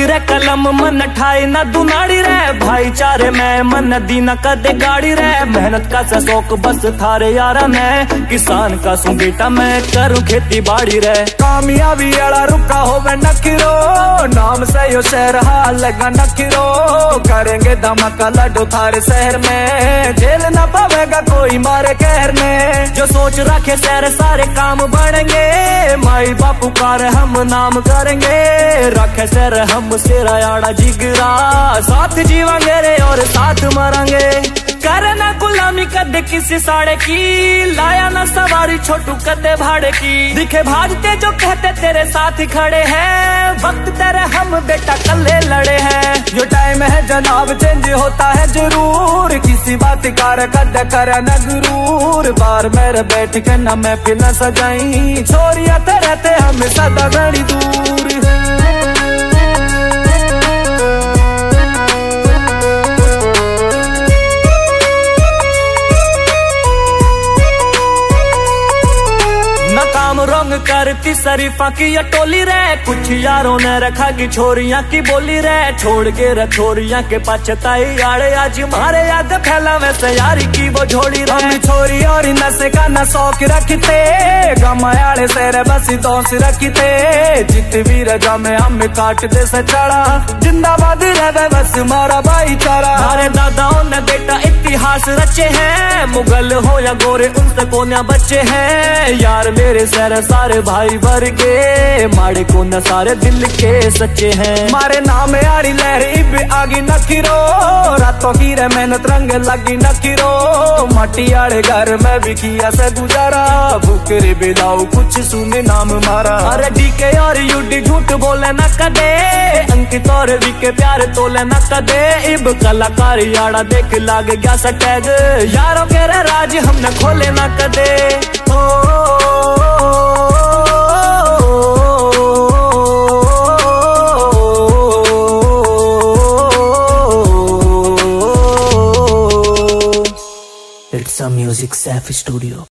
रे कलम मन ठाई ना दुनाड़ी रे, भाईचारे में मन दी न कदे गाड़ी रे। मेहनत का सा शौक बस थारे यारा में, किसान का सू बेटा मैं करूँ खेती बाड़ी रे। कामयाबी अड़ा रुका हो मैं नखिरो, नाम से यो शहर हाल लगा नखिरो। करेंगे धमाका लड्डू थारे शहर में, झेल ना पावेगा कोई मारे कहर में। जो सोच रखे शहर सारे काम बढ़ेंगे, माई बापू कार हम नाम करेंगे। रखे शहर हम सेरा आड़ा जिगरा, साथ जीवांगे रे और साथ मरांगे। करना गुलामी कदे किसी साड़े की, लाया ना सवारी छोटू कदे भाड़े की। दिखे भाजते जो कहते तेरे साथ ही खड़े हैं, वक्त तेरे हम बेटा कल्ले लड़े हैं। जो टाइम है जनाब चेंज होता है जरूर, किसी बात कार कद कर न गुरूर। बार मेरे बैठ के न मैं फिर न सजाई, छोरिया रहते हम सदा घड़ी दूर। काम रंग करती शरीफा की ये टोली रे, कुछ यारों ने रखा की छोरियां की बोली रे। छोड़ के रखोरियां के पछताई आड़े, आज मारे याद फैला वैसे यारी की वो जोड़ी रे। हम छोरी और नशे का न शौक रखते, गमायाड़े से रे बस दोस्त रखते। जित भी रजा में हम काट दे से चढ़ा, जिंदाबाद रहे बस मारा भाईचारा। हमारे दादाओं ने बेटा इतिहास रचे हैं, मुगल हो या गोरे उनसे कोन्या बच्चे हैं। यार मेरे शहर सारे भाई वर्गे, माड़े को न सारे दिल के सच्चे हैं। मारे नाम यारी लहरी भी आगी नखिरो, रातों की रे मेहनत रंग लगी नखिरो। माटी आड़े घर में भी किया से गुजारा, भूखरे बिलाऊ कुछ सुने नाम मारा। अरे डीके और यूडी झूठ बोले न कदे, अंकित और विके प्यार तोले न कदे। इब कलाकार याड़ा देख लाग गया सटैग, यारों के रे राज हमने खोले न कदे। It's a music safe studio.